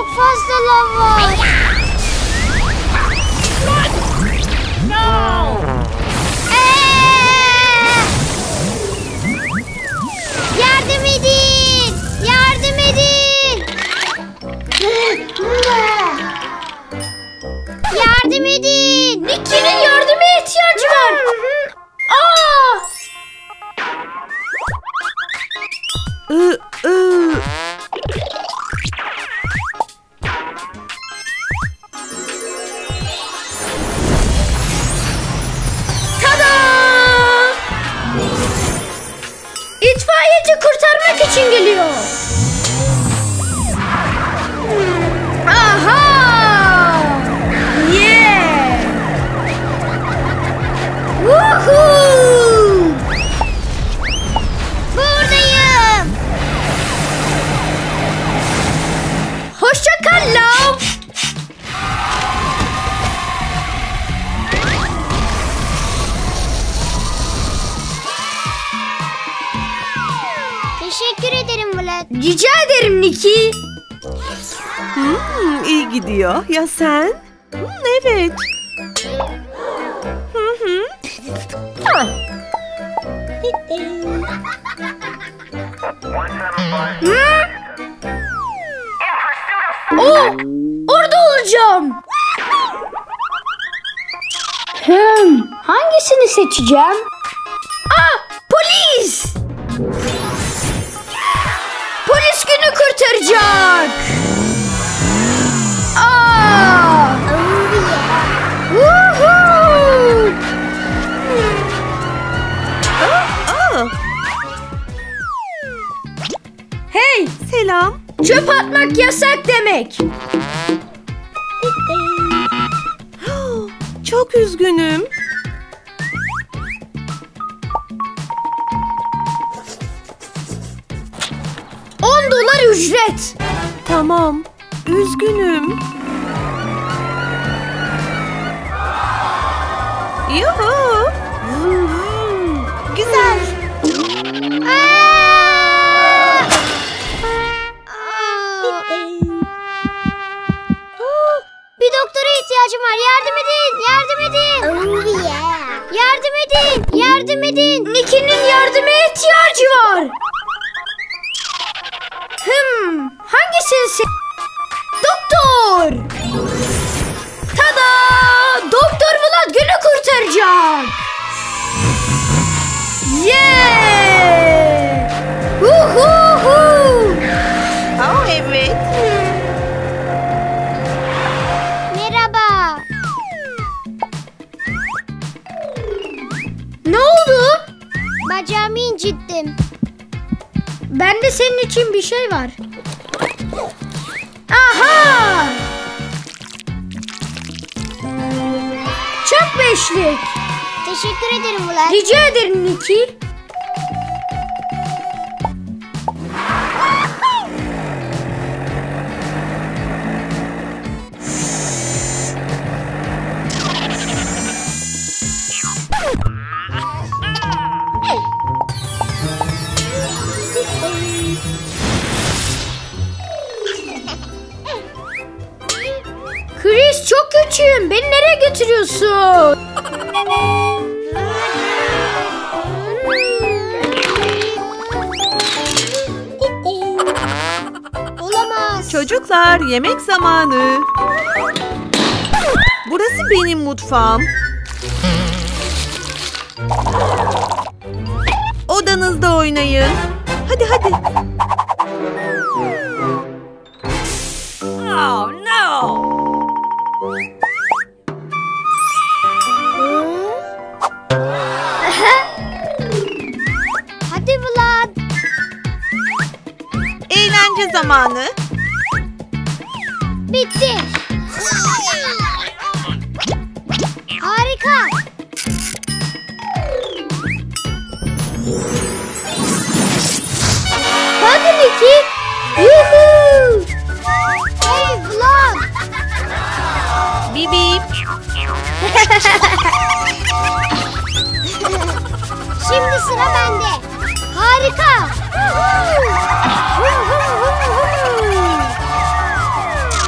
Çok fazla lav var. Yardım edin! Yardım edin! Yardım edin! Nicky'nin yardıma ihtiyacı var. Tada! İtfaiyeci kurtarmak için geliyor. Aha! Yeah! Woohoo! Buradayım. Hoşça kal Lav. Teşekkür ederim Vlad. Rica ederim Nicky. İyi gidiyor. Ya sen? Evet. Orada olacağım. Hangisini seçeceğim? Polis! Polis günü kurtaracak. Woohoo! Hey! Selam. Çöp atmak yasak demek. Çok üzgünüm. $10 ücret. Tamam. Üzgünüm. Yuhu. Güzel. Bir doktora ihtiyacım var. Yardım edin. Yardım edin. Yardım edin. Yardım edin. Nicky'nin yardıma ihtiyacı var. Hangisini Doktor! Tada! Doktor Vlad günü kurtaracak. Yeah! Huhuhu! Evet. Merhaba. Ne oldu? Bacağımı incittim. Bende senin için bir şey var. Aha! Çak beşlik. Teşekkür ederim Vlad. Rica ederim Nicky. Chris çok küçüğüm. Beni nereye götürüyorsun? Olamaz. Çocuklar, yemek zamanı. Burası benim mutfağım. Odanızda oynayın. Hadi hadi. Oh no! Hadi Vlad. Eğlence zamanı. Bitti. Harika. Hadi Nicky. Yuhuu. Hey Vlad. Bip bip. Şimdi sıra bende. Harika.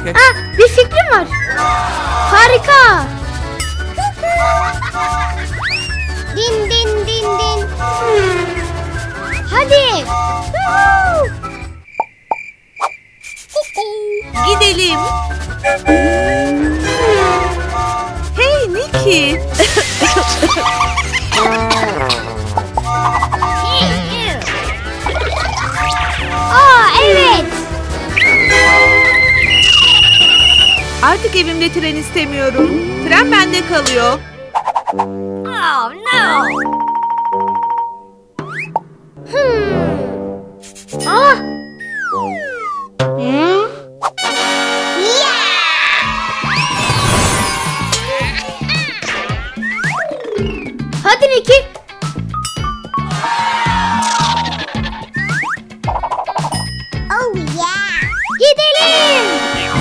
Okay. Bir fikrim var. Harika. Din din din din. Hadi. Gidelim. Hey Nikki. Evet. Artık evimde tren istemiyorum. Tren bende kalıyor. Oh no. Hadi Nikki. Oh yeah. Gidelim.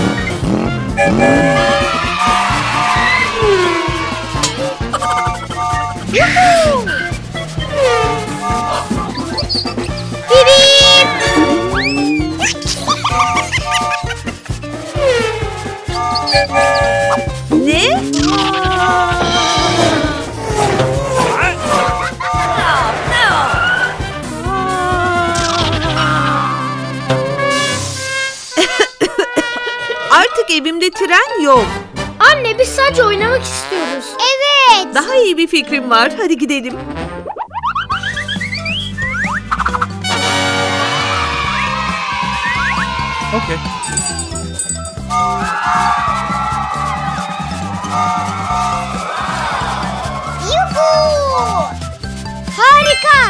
Ne? Artık evimde tren yok. Anne biz sadece oynamak istiyoruz. Evet. Daha iyi bir fikrim var. Hadi gidelim. Okay. Yuhuu. Harika.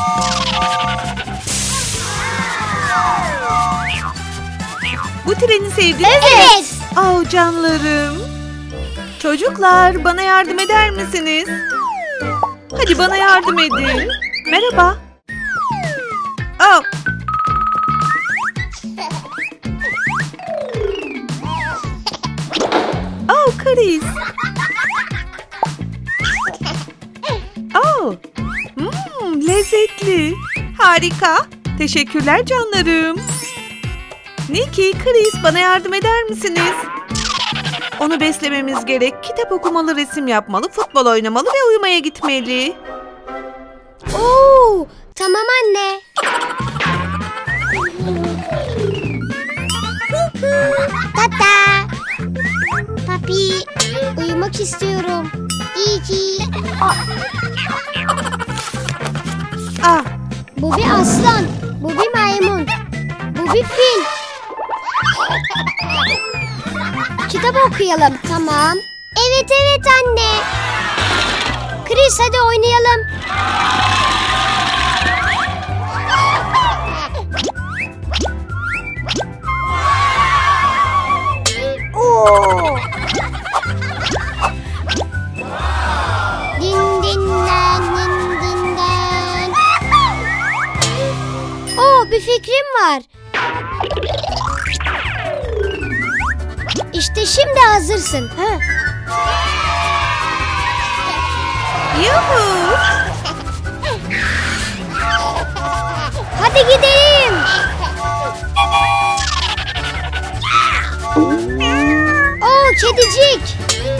Bu treni sevdin mi? Evet. Oh canlarım. Çocuklar bana yardım eder misiniz? Hadi bana yardım edin. Merhaba. Oh. Oh Chris. Oh. Lezzetli. Harika. Teşekkürler canlarım. Nikki, Chris bana yardım eder misiniz? Onu beslememiz gerek. Kitap okumalı, resim yapmalı, futbol oynamalı ve uyumaya gitmeli. Oo, tamam anne. Tata. Papi, uyumak istiyorum. İyi ki. Ah, Bu bir aslan. Bu bir maymun. Bu bir fil. Kitap okuyalım. Tamam. Evet evet anne. Chris hadi oynayalım. Oo. Din dinden din dinden. Oo, bir fikrim var. İşte şimdi hazırsın. Ha? yuhu. Hadi gidelim. Oo, kedicik.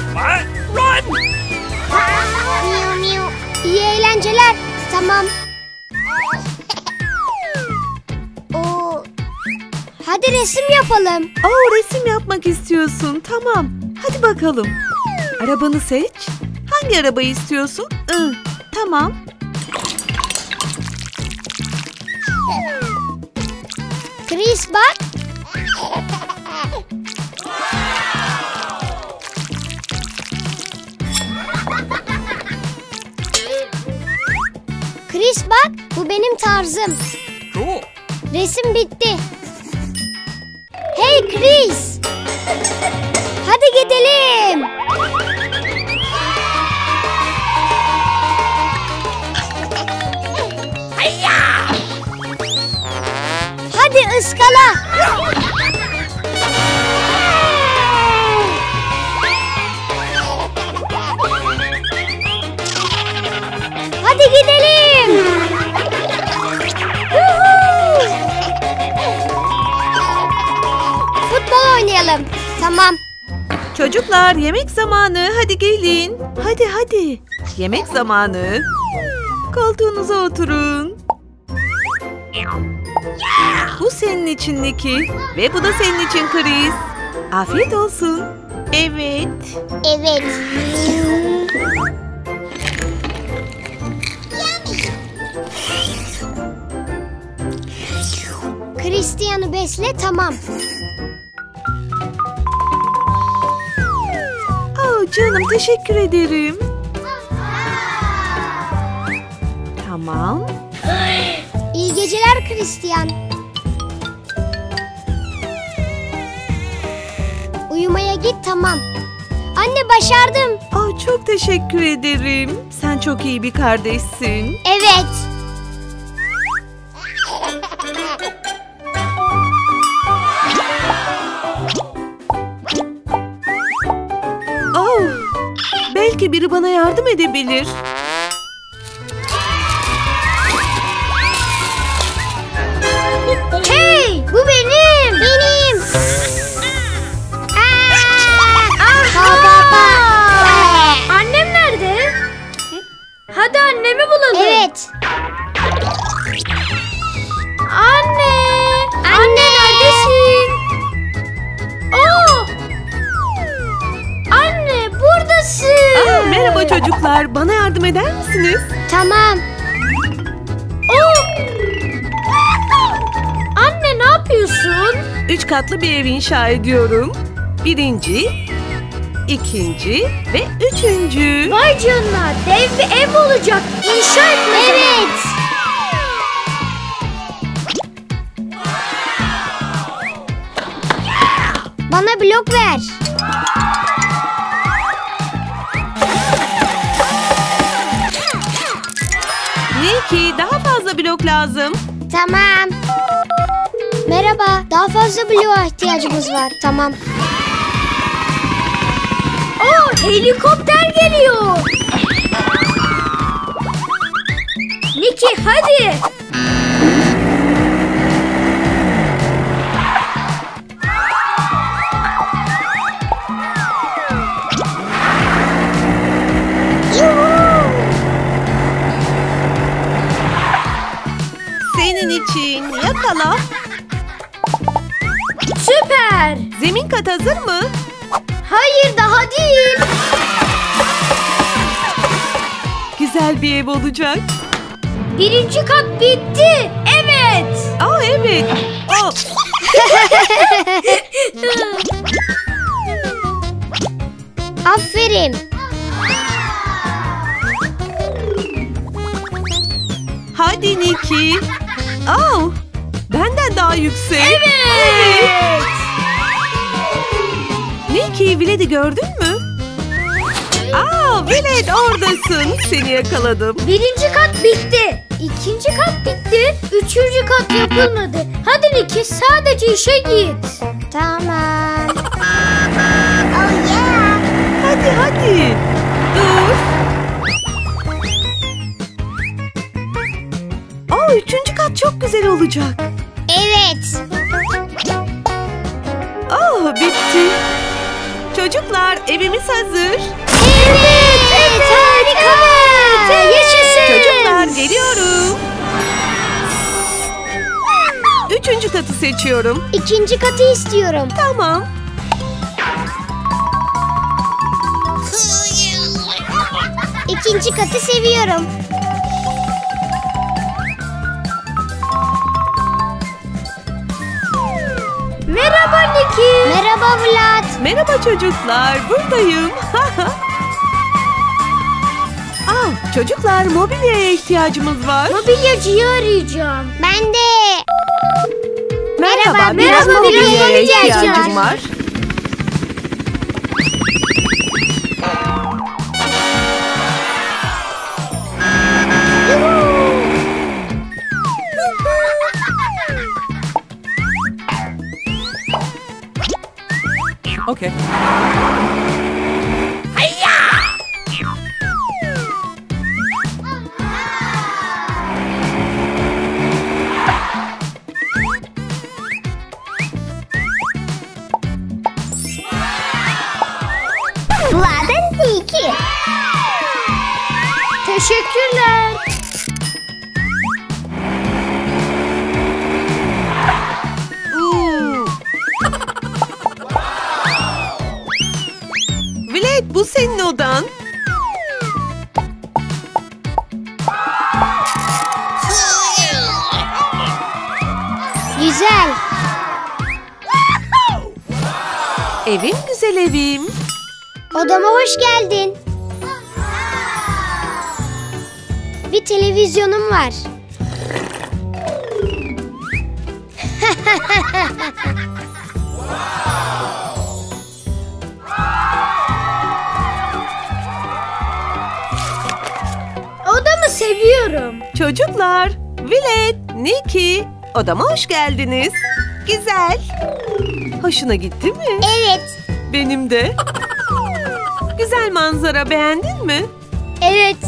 Miu miu. İyi eğlenceler. Tamam. Oo. Hadi resim yapalım. Oh, resim yapmak istiyorsun. Tamam. Hadi bakalım. Arabanı seç. Hangi arabayı istiyorsun? Tamam. Chris bak. Chris bak, bu benim tarzım. Cool. Resim bitti. Hey Chris. Hadi gidelim. Hadi ıskala. Hadi gidelim. Yuhuu. Futbol oynayalım. Çocuklar yemek zamanı. Hadi gelin. Hadi hadi. Yemek zamanı. Koltuğunuza oturun. Bu senin için Nikki. Ve bu da senin için Chris. Afiyet olsun. Evet. Evet. Christian'ı besle, tamam. Oh canım, teşekkür ederim. Tamam. İyi geceler Christian. Uyumaya git, tamam. Anne, başardım. Oh, çok teşekkür ederim. Sen çok iyi bir kardeşsin. Evet. Oh, belki biri bana yardım edebilir. Hey, bu benim. Benim. Aha! Annem nerede? Hadi annemi bulalım. Evet. Anne! Anne neredesin? Oh! Anne buradasın. Aa, merhaba çocuklar. Bana yardım eder misiniz? Tamam. Oh! Anne ne yapıyorsun? 3 katlı bir ev inşa ediyorum. 1. 2. ve 3. Vay canına, dev bir ev olacak. İnşa etme zamanı. Evet. Bana blok ver. Nikki, daha fazla blok lazım. Tamam. Merhaba. Daha fazla bloğa ihtiyacımız var. Tamam. Oh, helikopter geliyor. Nikki hadi. Senin için yakala. Süper. Zemin kat hazır mı? Hayır, daha değil. Güzel bir ev olacak. 1. kat bitti. Evet. Aa evet. Oh. Aferin. Hadi Nikki. Oh. Benden daha yüksek. Evet. Nikki, Vled'i gördün mü? Aa, Vlad oradasın. Seni yakaladım. 1. kat bitti. 2. kat bitti. 3. kat yapılmadı. Hadi Nikki, sadece işe git. Tamam. Oh yeah. Hadi hadi. Dur. Aa, 3. kat çok güzel olacak. Evet. Oh, bitti. Çocuklar, evimiz hazır. Evet. Harika. Yaşasın. Çocuklar, geliyorum. 3. katı seçiyorum. 2. katı istiyorum. Tamam. İkinci katı seviyorum. Merhaba Nikki. Merhaba Vlad. Merhaba çocuklar, buradayım. Aa, çocuklar, mobilyaya ihtiyacımız var. Mobilyacıyı arayacağım. Ben de. Merhaba, merhaba, biraz biraz mobilyaya mobilyaya ihtiyacım ihtiyacım var. Okay. odan. Güzel. Evim güzel evim. Odama hoş geldin. Bir televizyonum var. Odamı seviyorum. Çocuklar, Vilet, Nikki, odama hoş geldiniz. Güzel. Hoşuna gitti mi? Evet. Benim de. Güzel manzara, beğendin mi? Evet.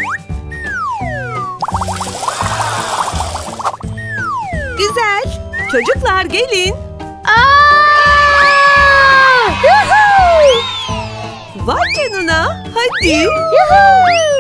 Güzel. Çocuklar gelin. Yuhuu! Vay canına. Hadi. Yuhuu!